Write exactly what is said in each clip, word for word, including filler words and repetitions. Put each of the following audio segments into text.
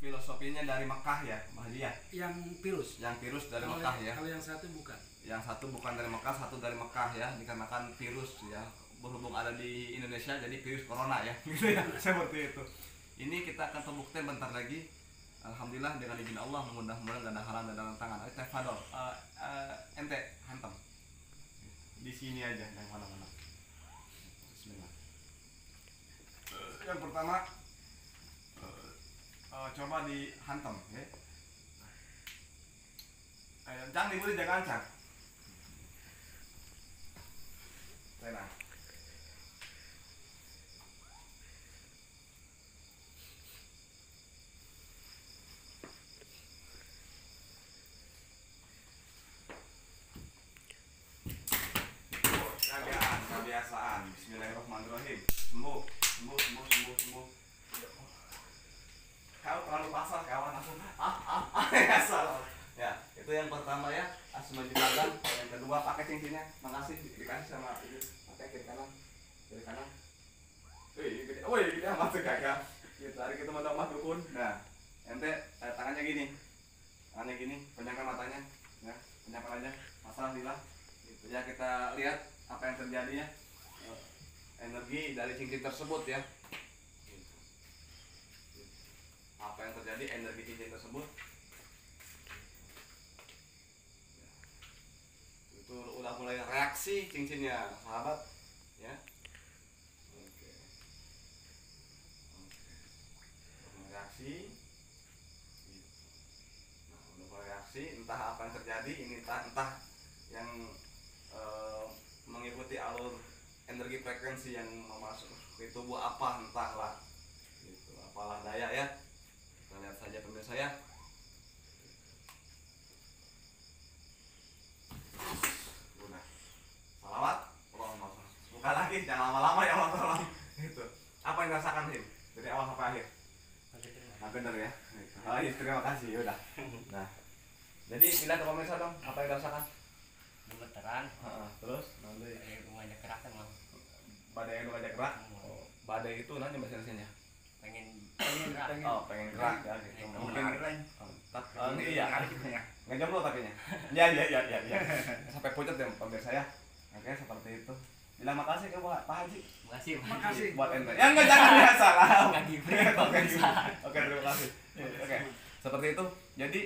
filosofinya dari Mekah ya, Mahdi ya. Yang virus. Yang virus dari Kalau Mekah yang- ya. Kalau yang satu bukan. Yang satu bukan dari Mekah, satu dari Mekah ya, dikarenakan virus ya. Berhubung ada di Indonesia jadi virus corona ya. Gitu ya. Seperti itu. Ini kita akan pembuktian bentar lagi. Alhamdulillah dengan izin Allah, mudah-mudahan gak ada halangan dan tangan. Ayo tefadol. Uh, uh, ente hantam. Di sini aja, yang mana-mana. Bismillah. Uh, yang pertama uh, uh, coba dihantam ya. Uh, jangan dibeli, jangan ancang. Tenang. Kebiasaan, kebiasaan. Bismillahirrahmanirrahim. Sembuh, sembuh, sembuh, sembuh, sembuh. Kau terlalu pasal kawan aku. Ah, ah, ah, ya salah. Ya, itu yang pertama ya. Asma juragan. Yang kedua pakai cincinnya. Makasih dikasih sama ini. Pakai kiri kanan, kiri kanan. Wih, gede, wih, gede amat tuh kakak. Gitu, hari kita mau tambah dukun. Nah, ente eh, tangannya gini, tangannya gini, penyangkan matanya, ya, penyangkan aja. Masalah hilang. Gitu ya, kita lihat apa yang terjadi ya, energi dari cincin tersebut ya. Apa yang terjadi energi cincin tersebut? Itu udah mulai reaksi cincinnya, sahabat, ya. Oke, oke, reaksi. Nah, udah mulai reaksi. Entah apa yang terjadi, ini entah entah yang uh, mengikuti alur energi frekuensi yang masuk ke tubuh apa entahlah gitu, apalah daya ya. Kita lihat saja pemirsa ya. Udah salawat, Allahumma sholli. Buka lagi, jangan lama-lama ya Allah tolong. Gitu. Apa yang dirasakan Him? Dari awal sampai akhir? Nah, bener ya. Gitu. Oh iya, terima kasih. Udah. Nah, jadi bilang ke pemirsa dong, apa yang dirasakan? Gemeteran. Heeh, terus nanti Kayak rumahnya kerak emang. badai yang ngajak gerak. Oh, badai itu nanti bahasa Indonesianya. Pengen Pengen, gerak. pengen. Oh, pengen gerak ya gitu. Pengen Mungkin gerak. oh, tak- oh, iya. Nggak jomblo tapi nya. Ya ya ya ya ya. Sampai pucat ya pemirsa ya. Oke, seperti itu. Bilang makasih ke Pak Haji. Makasih. Makasih. Buat ente. Ya enggak jangan ya salah. Nggak diberi Oke, pemirsa. Oke, terima kasih. Oke. Seperti itu. Jadi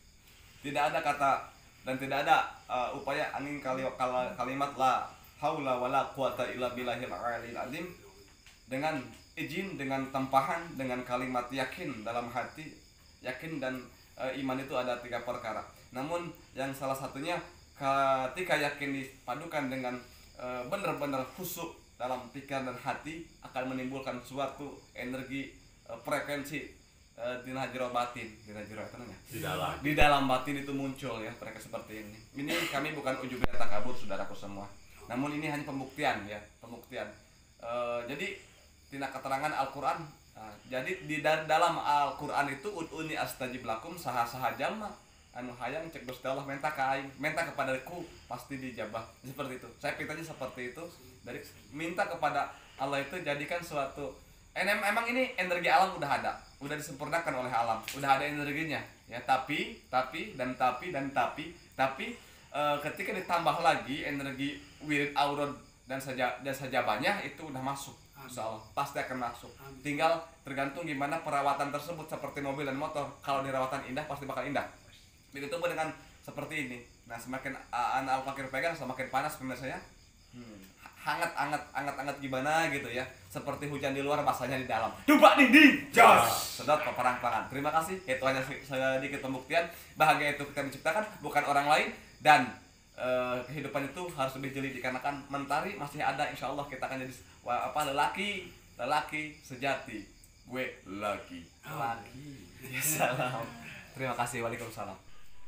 tidak ada kata dan tidak ada uh, upaya angin kali, kal, kalimat la haula wala quwata illa billahil aliyil azim dengan izin, dengan tempahan, dengan kalimat yakin dalam hati. Yakin dan uh, iman itu ada tiga perkara. Namun yang salah satunya ketika yakin dipadukan dengan uh, benar-benar khusyuk dalam pikiran dan hati akan menimbulkan suatu energi uh, frekuensi di najiro batin, di najiro itu namanya. Di dalam. Di dalam batin itu muncul ya mereka seperti ini. Ini kami bukan ujub takabur saudaraku semua. Namun ini hanya pembuktian ya, pembuktian. E, jadi tina keterangan Al-Qur'an. Nah, jadi di da- dalam Al-Qur'an itu ud'uni astajib lakum saha-saha jama anu hayang cek Gusti Allah minta ka aing, minta kepadaku pasti dijabah. Seperti itu. Saya pitanya seperti itu. Dari minta kepada Allah itu jadikan suatu Em- emang ini energi alam udah ada, udah disempurnakan oleh alam, udah ada energinya, ya. Tapi, tapi dan tapi dan tapi, tapi e, ketika ditambah lagi energi wirid aurod dan saja dan sajabahnya itu udah masuk, insya Allah pasti akan masuk. Tinggal tergantung gimana perawatan tersebut seperti mobil dan motor. Kalau dirawatan indah pasti bakal indah. Begitu pun dengan seperti ini. Nah semakin uh, anak al-fakir pegang semakin panas pemirsa ya. Hmm. hangat hangat hangat hangat gimana gitu ya, seperti hujan di luar basahnya di dalam, dubak dinding jos sedot peperang pangan. Terima kasih, itu hanya sedikit pembuktian bahagia itu kita menciptakan bukan orang lain, dan eh, kehidupan itu harus lebih jeli dikarenakan mentari masih ada. Insya Allah kita akan jadi wah, apa lelaki lelaki sejati, gue laki laki ya, salam. Terima kasih, waalaikumsalam.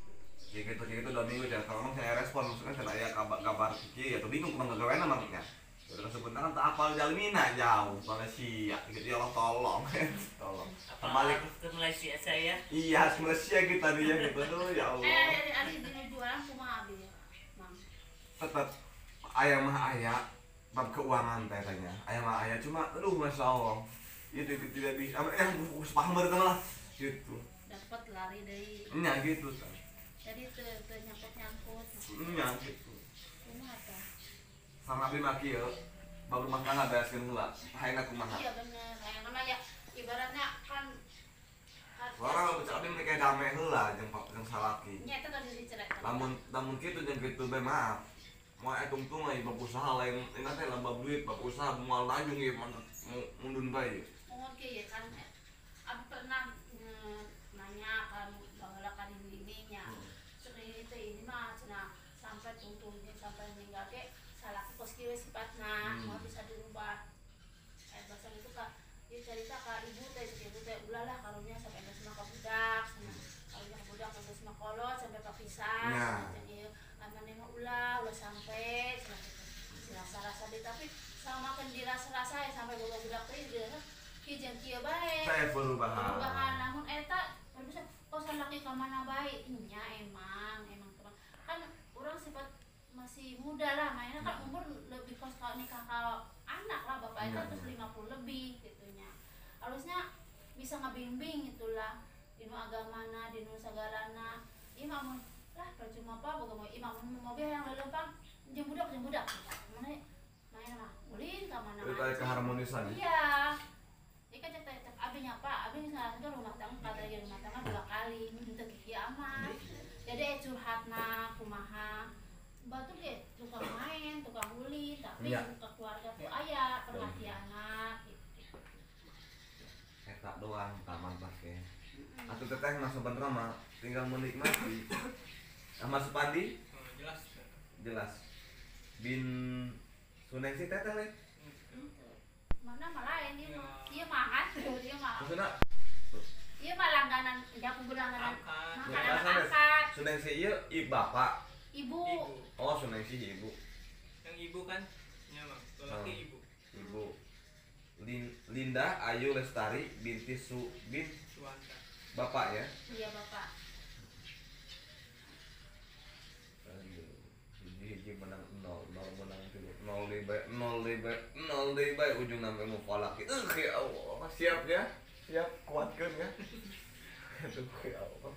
Ya gitu gitu dua minggu jangan kalau ngomong saya respon maksudnya saya ya kabar kabar kiki atau bingung kemana gawean maksudnya udah sebentar kan tak apal jalmina jauh Malaysia gitu ya Allah tolong tolong kembali ke Malaysia saya. iya ke Malaysia kita dia gitu tuh ya Allah Eh, hari ini jualan cuma habis, Mang. tetap ayah mah ayah bab keuangan katanya ayah mah ayah cuma aduh masya Allah itu tidak bisa yang paham betul lah gitu. lari dari nya gitu tah. jadi te te nyangkut nyangkut Nya gitu. kumaha tah Sama abdi mah kieu baru makan ngabeaskeun heula hayangna kumaha. iya bener kayak mana ya ibaratnya kan Orang bocah abdi mereka damai heula jeung jeung salaki. nya itu tadi dicerek Lamun lamun kitu jeung kitu bae maaf. Mau etung-tung euy bab usaha lain ingat teh lamba duit bab usaha moal lanjung ieu mundun bae. mohon kieu kan abi pernah nanya kan baheula kan ini-ininya seperti itu ini mah cenah sampai tungtungnya sampai meninggal ke salaki kos kieu sifatna mau bisa dirubah eh bahasa itu kak dia cerita ke ibu teh ibu teh ulah lah karunya sampai geus mah ka budak karunya ka budak geus mah kolot sampai kepisah macam ieu amane mah ulah ulah sampai cenah kitu rasa-rasa deh tapi sama kan dirasa-rasa ya sampai boga budak teh dia kieu jeung kieu bae Saya perubahan. perubahan namun eta bisa kok salaki ka mana bae nya emang emang teman kan orang sifat masih muda lah mainnya kan umur lebih kos ka nikah ka anak lah bapak itu terus lima puluh lebih gitunya harusnya bisa ngebimbing itulah dinu agamana dinu sagalana imam lah percuma apa boga mau imam mobil yang lelempang jeung budak jeung budak mana main mah ulin ka mana Itu keharmonisan. iya ini kan cek cek abi nyapa abi salah satu rumah tangga kata lagi rumah tangga dua kali minta kiki aman jadi curhatna kumaha batu deh tukang main tukang uli tapi ya. ke keluarga tuh ayah perhatianna gitu. Eta doang taman pake. Atuh teteh masuk bener mah tinggal menikmati. Sama Supandi Oh, jelas. jelas. Bin Sunengsi teteh le. Mana malah ini mah dia makan dia mah Maksudna dia mah langganan jago langganan Angkat. makanan Biasa, angkat Sunengsi ieu i bapak. ibu Ibu. Oh, Sunengsi ibu. Yang ibu kan? Ya, Bang. Lelaki Oh. ibu. Ibu. Lin, Linda Ayu Lestari binti Su bin Suwanta. bapak ya. iya bapak Aduh, hiji-hiji menang nol, nol menang tilu, nol di bae, nol di bae, nol di bae ujung nama ilmu falak. Eh, ya Allah, siap ya, siap kuatkan ya. Itu ya Allah.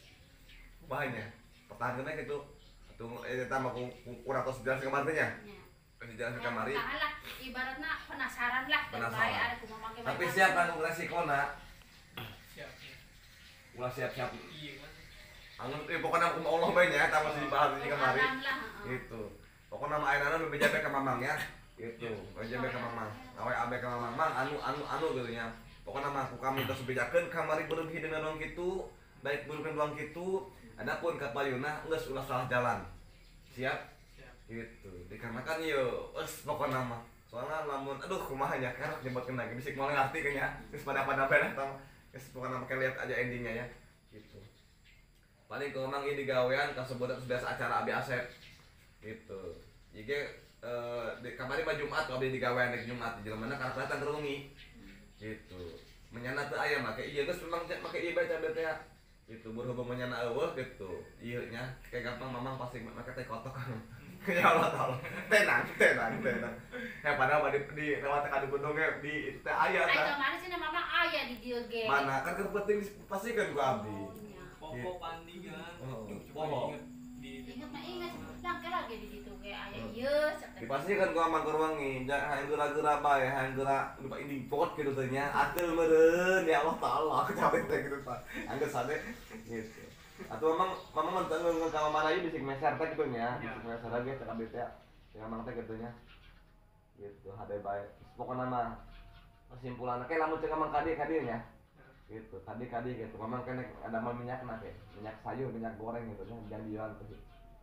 Banyak. Pertanyaannya gitu. Tunggu, eh, kita mau kurang tahu sejarah kemarinnya. ya. Sejarah kemarin. Tahan lah ibaratnya penasaran lah Penasaran. terbaik ada kumaha make Tapi baik. siap kan resikona, Siap ya. ulah siap-siap. Iya kan? Anu, eh, pokoknya aku Allah banyak, tak masih dibahas ini kemarin. Alam lah, heeh. Gitu. Pokoknya nama ayeuna lebih jabe ke mamang ya. Gitu. Lebih jabe ke mamang. Awe abe ke mamang, mang anu anu anu gitu nya. Pokoknya mah aku kami terus bejakeun kamari beureum hideung doang kitu, baik beureum doang kitu. Adapun ka payuna geus ulah salah jalan. Siap? Siap. Gitu. Dikarenakan yo eus pokona mah. Soalnya lamun aduh kumaha nya kerek nyebutkeun lagi bisik moal ngarti kan ya. Geus pada-pada beres tah. Geus pokona make lihat aja endingnya ya. Gitu. Paling kalau memang ini gawean kasebut biasa acara Abi Asep gitu jadi eh di kamari mah Jumat kalau di gawean di Jumat di mana karena kelihatan terungi gitu menyana teu aya make ieu geus memang make ieu bae cabe teh gitu berhubung menyana eueuh gitu ieu nya kayak gampang mamang pasti make teh kotok kan ya Allah taala tenang tenang tenang ya padahal di di lewat ka di gunung di itu teh aya Ay tah kemana sih mama aya di dieu ge mana kan penting pastikan ku abdi. Oh, nya. Popo pandi kan. Oh, Duh, popo. coba inget di Ingat mah ingat, langke lagi di situ kayak ayah ieu cek. dipastikan ku aman kurwangi jangan hayang geura-geura bae hayang geura lupa ini pot gitu teh nya atul meureun ya Allah taala capek teh gitu tah anggeus sade gitu atuh memang memang menteng ngeun ka mana ieu bisik meser teh kitu nya bisik meser lagi cek abdi teh ya memang teh kitu nya gitu hade bae pokona mah kesimpulanna ke lamun cek mang kadi kadi nya gitu tadi kadi gitu memang kena ada mal minyak nake minyak sayur minyak goreng gitu nya jangan dijual tuh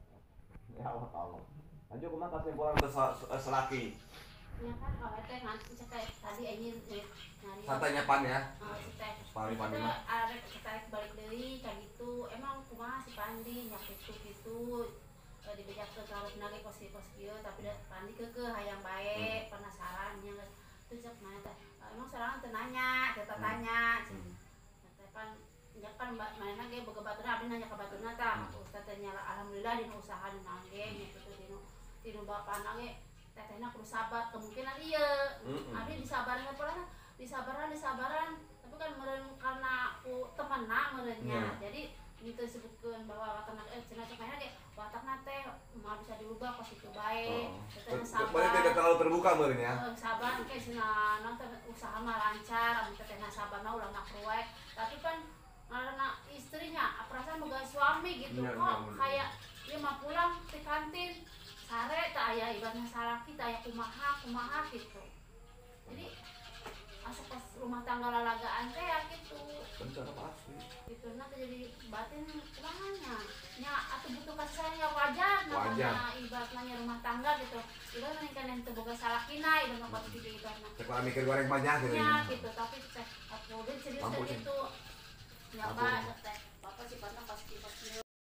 ya Allah taala lanjut kumaha kesimpulan untuk selaki Ya kan kalau teh nanti cek tadi anjir nyari. santainya pan ya Oh, cek. Pari Pandi mah. Arek kita balik deui ka gitu. Emang kumaha si Pandi nya kitu kitu. Eh dibejak ke karep nage kos-kos kieu tapi da Pandi keukeuh hayang bae penasaran nya geus. Terus cek mana teh emang serangan teu nanya, teu tanya. Teh pan ya kan mbak mana ge boga baturna abdi nanya ka baturna tah. Ustaz teh nyala alhamdulillah dina usaha dina ge nya kitu dina dina bapana ge tetehna kudu sabar kemungkinan iya abdi disabaran pernah disabaran disabaran tapi kan meureun karena ku temenna merenya. Iya. Jadi itu disebutkan bahwa watak nate eh cenah cek ge watak nate mau bisa diubah positif baik. Oh. Teteh Berarti tidak sabar. terlalu terbuka meureun ya. Eh, sabar ke cenah nanti usaha mah lancar, anu teteh sabar mah ulah makruek. Tapi kan karena istrinya perasaan boga suami gitu Iya, kok iya, bener. kayak dia mah pulang ke kantin sare tak aya ibaratnya salah kita aya kumaha kumaha gitu. Jadi asa pas rumah tangga lalagaan teh ya gitu. Bener pasti. Gitu nah jadi batin kumahanya. Nya atuh butuh kasih sayang ya wajar Wajar. namanya ibaratnya rumah tangga gitu. Ibaratnya kan yang teu boga salah kina ibaratnya positif ibaratnya. Sekolah mikir goreng banyak gitu Ya ya. gitu tapi teh aku udah serius Mampu, teh Cing. gitu. Ya Mampu. Pak, teh. Bapak sifatnya positif positif.